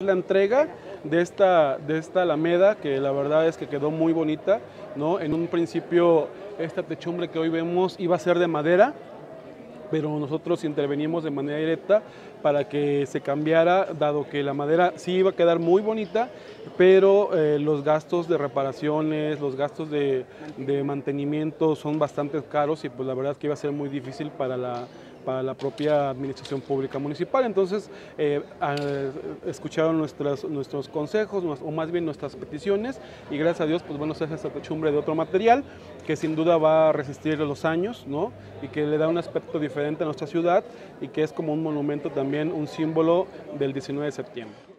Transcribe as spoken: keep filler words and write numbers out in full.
La entrega de esta, de esta alameda, que la verdad es que quedó muy bonita, ¿no? En un principio esta techumbre que hoy vemos iba a ser de madera, pero nosotros intervenimos de manera directa para que se cambiara, dado que la madera sí iba a quedar muy bonita, pero eh, los gastos de reparaciones, los gastos de, de mantenimiento son bastante caros y pues la verdad es que iba a ser muy difícil para la, para la propia administración pública municipal. Entonces eh, a, escucharon nuestras, nuestros consejos, o más bien nuestras peticiones, y gracias a Dios pues bueno, se hace esta techumbre de otro material que sin duda va a resistir los años, ¿no? Y que le da un aspecto diferente a nuestra ciudad y que es como un monumento también, un símbolo del diecinueve de septiembre.